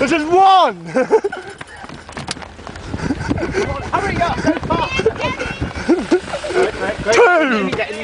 This is one! Hurry up, go fast! Two!